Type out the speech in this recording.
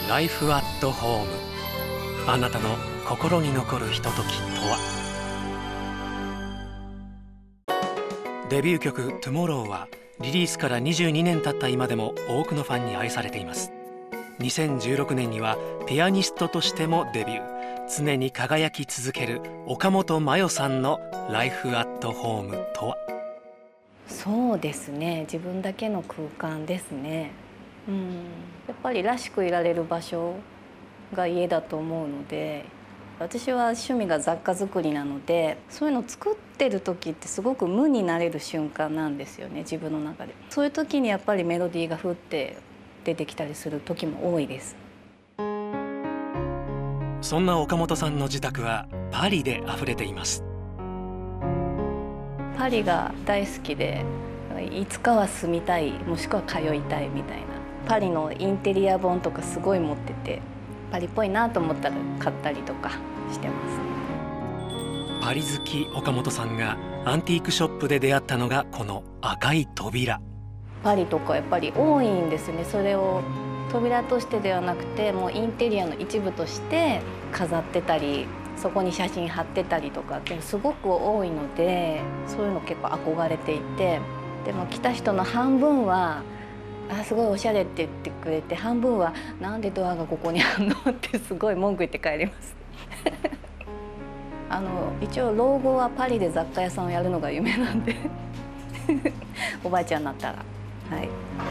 ライフアットホーム。あなたの心に残るひとときとは。デビュー曲「Tomorrow」はリリースから22年経った今でも多くのファンに愛されています。2016年にはピアニストとしてもデビュー。常に輝き続ける岡本真代さんのライフアットホームとは。 そうですね、自分だけの空間ですね。やっぱりらしくいられる場所が家だと思うので、私は趣味が雑貨作りなので、そういうのを作ってる時ってすごく無になれる瞬間なんですよね、自分の中で。そういう時にやっぱりメロディーがふって出てきたりする時も多いです。 そんな岡本さんの自宅はパリで溢れています。 パリが大好きで、いつかは住みたい、もしくは通いたいみたいな。パリのインテリア本とかすごい持ってて、パリっぽいなと思ったら買ったりとかしてます。 パリ好き岡本さんがアンティークショップで出会ったのがこの赤い扉。 パリとかやっぱり多いんですね。それを扉としてではなくて、もうインテリアの一部として飾ってたり、そこに写真貼ってたりとかってすごく多いので、そういうの結構憧れていて、でも来た人の半分は「あ、すごいおしゃれ」って言ってくれて、半分は「なんでドアがここにあんの?」ってすごい文句言って帰ります一応老後はパリで雑貨屋さんをやるのが夢なんでおばあちゃんになったら。はい。